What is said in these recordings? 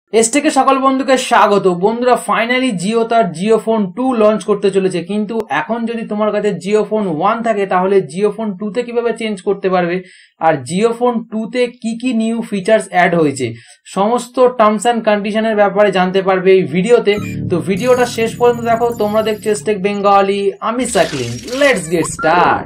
S থেকে সকল বন্ধুকে স্বাগত। বন্ধুরা, ফাইনালি জিও তার জিও ফোন 2 লঞ্চ করতে চলেছে, কিন্তু এখন যদি তোমার কাছে জিও ফোন 1 থাকে তাহলে জিও ফোন 2 তে কিভাবে চেঞ্জ করতে পারবে, আর জিও ফোন 2 তে কি কি নিউ ফিচার্স অ্যাড হয়েছে, সমস্ত টার্মস অ্যান্ড কন্ডিশনের ব্যাপারে জানতে পারবে এই ভিডিওতে। তো ভিডিওটা শেষ পর্যন্ত দেখো। তোমরা দেখছো টেক বেঙ্গলি, আমি সাকলিন। Let's get start.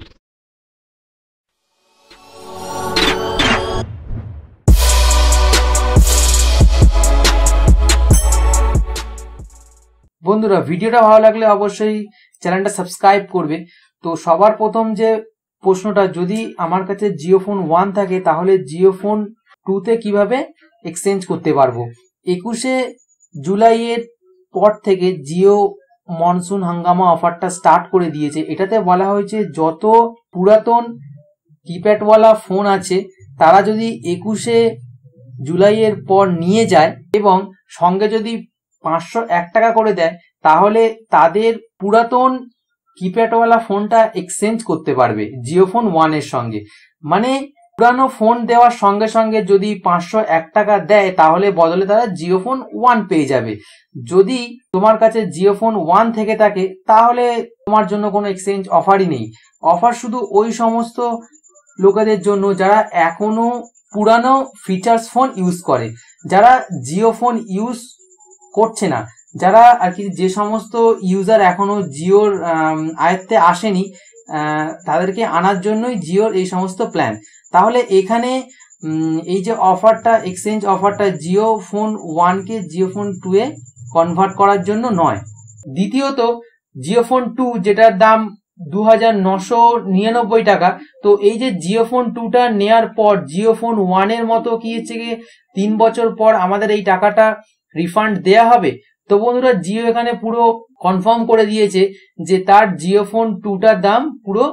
বন্ধুরা, ভিডিওটা ভালো লাগলে অবশ্যই চ্যানেলটা সাবস্ক্রাইব করবে। তো সবার প্রথম যে প্রশ্নটা, যদি আমার কাছে জিও ফোন 1 থাকে তাহলে জিও ফোন 2 তে কিভাবে এক্সচেঞ্জ করতে পারবো। 21শে জুলাইয়ের পর থেকে জিও মনসুন হাঙ্গামা অফারটা স্টার্ট করে দিয়েছে। এটাতে বলা হয়েছে যত পুরাতন কিপ্যাডওয়ালা ফোন আছে তারা যদি 21শে জুলাইয়ের পর নিয়ে যায় এবং সঙ্গে যদি 501 টাকা করে দেয় তাহলে তাদের পুরাতন কিপ্যাডওয়ালা ফোনটা এক্সচেঞ্জ করতে পারবে জিও ফোন 1 এর সঙ্গে। মানে পুরানো ফোন দেওয়ার সঙ্গে সঙ্গে যদি 501 টাকা দেয় তাহলে বদলে তারা জিও ফোন 1 পেয়ে যাবে। যদি তোমার কাছে জিও ফোন 1 থেকে থাকে তাহলে তোমার জন্য কোনো এক্সচেঞ্জ অফারই নেই। অফার শুধু ওই সমস্ত লোকেদের জন্য যারা এখনো পুরানো ফিচার্স ফোন ইউজ করে, যারা জিও ফোন ইউজ করছে না, যারা আর কি যে সমস্ত ইউজার এখনো জিওর আয়ত্তে আসেনি তাদেরকে আনার জন্যই জিওর এই সমস্ত প্ল্যান। তাহলে এখানে এই যে অফারটা, এক্সচেঞ্জ অফারটা জিও ফোন 1 কে জিও ফোন 2 এ কনভার্ট করার জন্য নয়। দ্বিতীয়ত, জিও ফোন 2 যেটার দাম 2999 টাকা, তো এই যে জিও ফোন 2টা নেয়ার পর জিও ফোন 1 এর মতো কি হচ্ছে গিয়ে 3 বছর পর আমাদের এই টাকাটা রিফান্ড দেয়া হবে। তো বন্ধুরা, জিও এখানে পুরো কনফার্ম করে দিয়েছে যে তার জিও ফোন 2টার দাম পুরো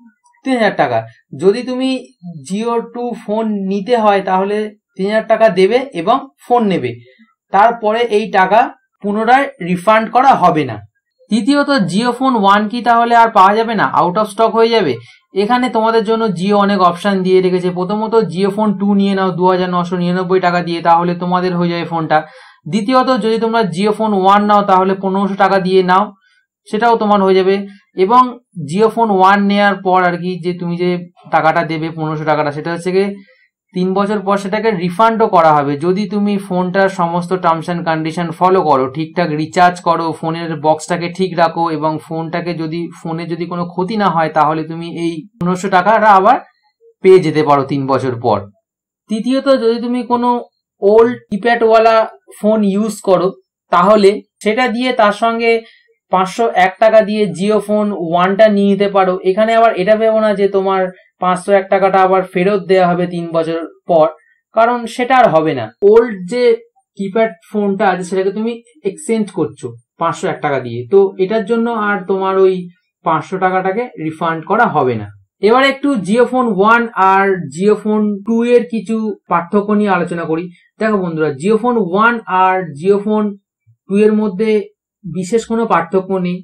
3000 টাকা। যদি তুমি জিও 2 ফোন নিতে হয় তাহলে 3000 টাকা দেবে এবং ফোন নেবে, তারপরে এই টাকা পুনরায় রিফান্ড করা হবে না। তৃতীয়ত, জিও ফোন 1 কি তাহলে আর পাওয়া যাবে না, আউট অফ স্টক হয়ে যাবে? এখানে তোমাদের জন্য জিও অনেক অপশন দিয়ে রেখেছে। প্রথমত, জিও ফোন 2 নিয়ে নাও 2999 টাকা দিয়ে, তাহলে তোমাদের হয়ে যাবে ফোনটা। দ্বিতীয়ত, যদি তোমরা জিও ফোন 1 নাও তাহলে 1500 টাকা দিয়ে নাও, সেটাও তোমার হয়ে যাবে। এবং জিও ফোন 1 নেওয়ার পর আর কি যে তুমি যে টাকাটা দেবে 1500 টাকাটা, সেটা হচ্ছে গিয়ে 3 বছর পর সেটাকে রিফান্ডও করা হবে যদি তুমি ফোনটার সমস্ত টার্মস অ্যান্ড কন্ডিশন ফলো করো, ঠিকঠাক রিচার্জ করো, ফোনের বক্সটাকে ঠিক রাখো এবং ফোনটাকে যদি ফোনে যদি কোনো ক্ষতি না হয় তাহলে তুমি এই 1500 টাকাটা আবার পেয়ে যেতে পারো 3 বছর পর। তৃতীয়ত, যদি তুমি কোনো ওল্ড কিপ্যাডওয়ালা ফোন ইউজ করো তাহলে সেটা দিয়ে তার সঙ্গে 501 টাকা দিয়ে জিও ফোন 1টা নিয়ে নিতে পারো। এখানে আবার এটা ভেবো না যে তোমার 501 টাকাটা আবার ফেরত দেওয়া হবে 3 বছর পর, কারণ সেটা আর হবে না। ওল্ড যে কিপ্যাড ফোনটা আছে সেটাকে তুমি এক্সচেঞ্জ করছো 501 টাকা দিয়ে, তো এটার জন্য আর তোমার ওই 500 টাকাটাকে রিফান্ড করা হবে না। এবার একটু জিও ফোন 1 আর জিও ফোন 2 এর কিছু পার্থক্য নিয়ে আলোচনা করি। দেখো বন্ধুরা, জিও ফোন 1 আর জিও ফোন 2 এর মধ্যে বিশেষ কোনো পার্থক্য নেই।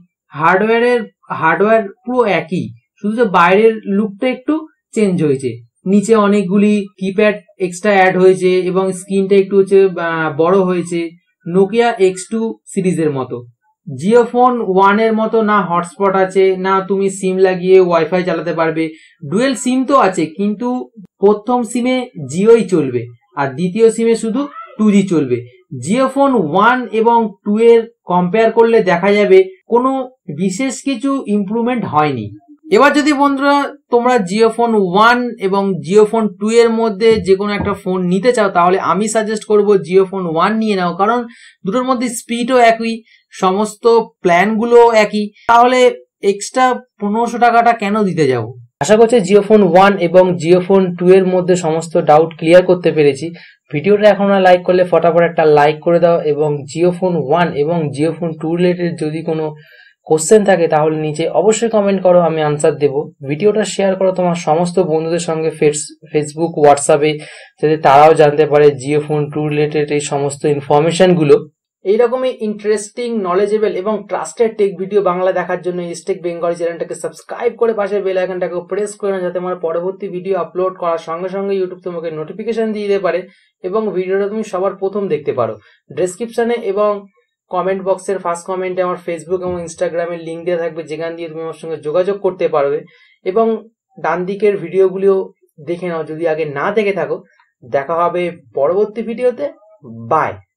হার্ডওয়্যার পুরো একই, শুধু যে বাইরের লুকটা একটু চেঞ্জ হয়েছে। নিচে অনেকগুলি কিপ্যাড এক্সট্রা অ্যাড হয়েছে এবং স্ক্রিনটা একটু হচ্ছে বড় হয়েছে, নোকিয়া X2 সিরিজের মতো। জিও ফোন 1 এর মতো না হটস্পট আছে, না তুমি সিম লাগিয়ে ওয়াইফাই চালাতে পারবে। ডুয়েল সিম তো আছে, কিন্তু প্রথম সিমে জিওই চলবে আর দ্বিতীয় সিমে শুধু 2G চলবে। জিও ফোন 1 এবং 2 এর কম্পেয়ার করলে দেখা যাবে কোনো বিশেষ কিছু ইমপ্রুভমেন্ট হয়নি। এবার যদি বন্ধুরা তোমরা জিও ফোন 1 এবং জিও ফোন 2 এর মধ্যে যে কোনো একটা ফোন নিতে চাও তাহলে আমি সাজেস্ট করব জিও ফোন 1 নিয়ে নাও, কারণ দুটোর মধ্যে স্পিডও একই, সমস্ত প্ল্যানগুলো একই, তাহলে এক্সট্রা 1500 টাকাটা কেন দিতে যাব। আশা করছি জিও ফোন 1 এবং জিও ফোন 2 এর মধ্যে সমস্ত ডাউট ক্লিয়ার করতে পেরেছি। ভিডিওটা এখন লাইক করলে ফটাফট একটা লাইক করে দাও এবং জিও ফোন 1 এবং জিও ফোন 2 রিলেটেড যদি কোনো কোশ্চেন থাকে তাহলে নিচে অবশ্যই কমেন্ট করো, আমি আনসার দেব। ভিডিওটা শেয়ার করো তোমার সমস্ত বন্ধুদের সঙ্গে ফেসবুক, হোয়াটসঅ্যাপে, যাতে তারাও জানতে পারে জিও ফোন 2 রিলেটেড এই সমস্ত ইনফরমেশনগুলো। এইরকমই ইন্টারেস্টিং, নলেজেবল এবং ট্রাস্টেড টেক ভিডিও বাংলা দেখার জন্য স্টেক বেঙ্গলি চ্যানেলটাকে সাবস্ক্রাইব করে পাশের বেল আইকনটাকে প্রেস করে না, যাতে আমার পরবর্তী ভিডিও আপলোড করার সঙ্গে সঙ্গে ইউটিউব তোমাকে নোটিফিকেশন দিয়ে দিতে পারে এবং ভিডিওটা তুমি সবার প্রথম দেখতে পারো। ডেসক্রিপশনে এবং কমেন্ট বক্সের ফার্স্ট কমেন্টে আমার ফেসবুক এবং ইনস্টাগ্রামের লিঙ্ক দেওয়া থাকবে, যেখান দিয়ে তুমি আমার সঙ্গে যোগাযোগ করতে পারবে। এবং ডান দিকের ভিডিওগুলিও দেখে নাও যদি আগে না দেখে থাকো। দেখা হবে পরবর্তী ভিডিওতে। বাই।